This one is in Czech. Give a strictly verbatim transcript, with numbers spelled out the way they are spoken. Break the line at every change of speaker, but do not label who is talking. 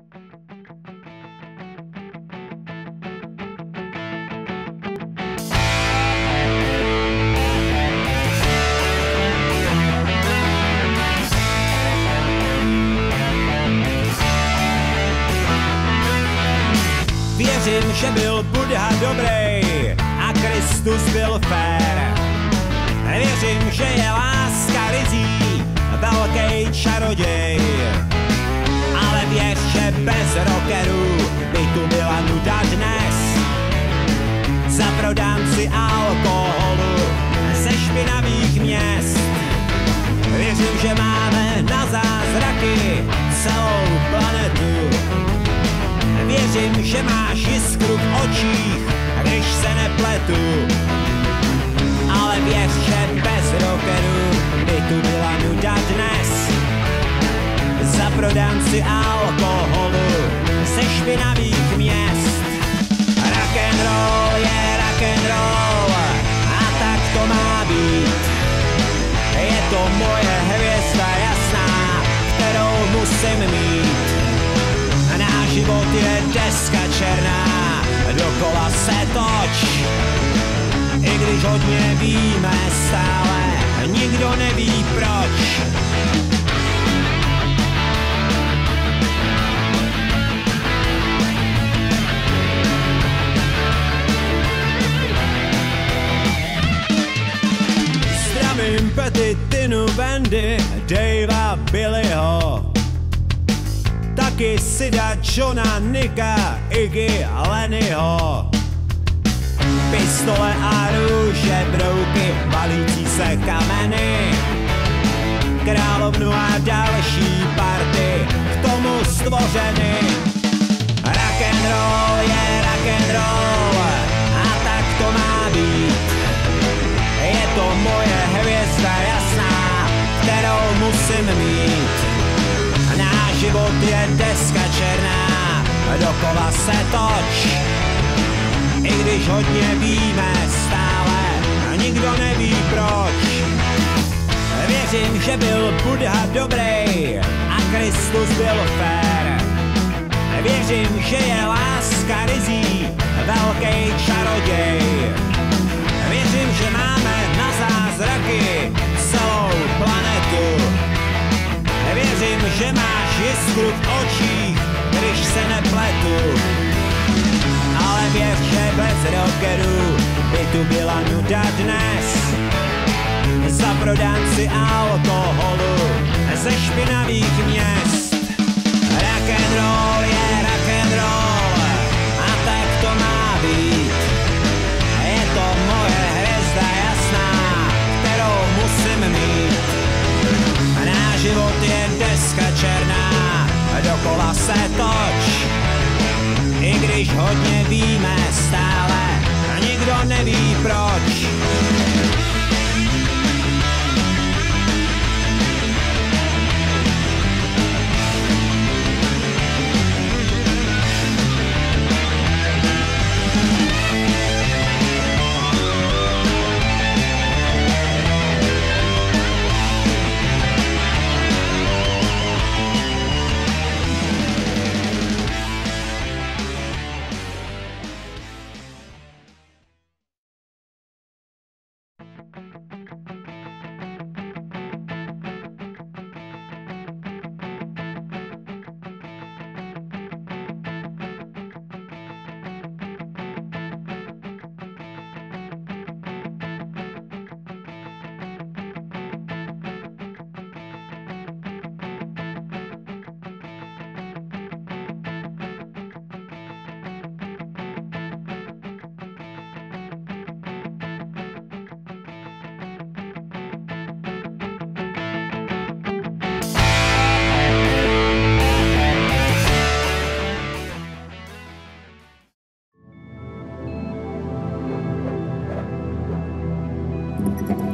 Věřím, že byl Buddha dobrý a Kristus byl fér. Věřím, že je láska rizí, velký čaroděj. Ale věř, že bez rockerů by tu byla nuda dnes. Zaprodám si alkoholu ze špinavých měst. Věřím, že máme na zázraky celou planetu. Věřím, že máš jiskru v očích, když se nepletu. Ale věř, že bez rockerů by tu byla nuda dnes. Zaprodám si alkoholu ze špinavých měst. Rock'n'roll je rock'n'roll a tak to má být. Je to moje hvězda jasná, kterou musím mít. Náš život je deska černá, dokola se toč. I když hodně víme stále, nikdo neví proč. Zdravím Pety, Tinu, Wendy, Davea, Billyho. Taky Sida, Johna, Nicka, Iggy, Lennyho. Pistole a růže, brouky, balící se kameny. Královnu a další party k tomu stvořeny. Rock'n'roll je rock'n'roll a tak to má být. Je to moje hvězda jasná, kterou musím mít. Náš život je deska černá, dokola se toč. I když hodně víme stále, nikdo neví proč. Věřím, že byl Buddha dobrý a Kristus byl fér. Věřím, že je láska rizí, velký čaroděj. Věřím, že máme na zázraky celou planetu. Věřím, že máš jiskru v očích, když se nepletu. Ale věř, že bez rockerů by tu byla nuda dnes. Zaprodám si alkoholu ze špinavých měst. Rock'n'roll je rock'n'roll a tak to má být. Je to moje hvězda jasná, kterou musím mít. Náš život je deska černá, dokola se toč. I když hodně víme stále, nikdo neví proč.
Thank you.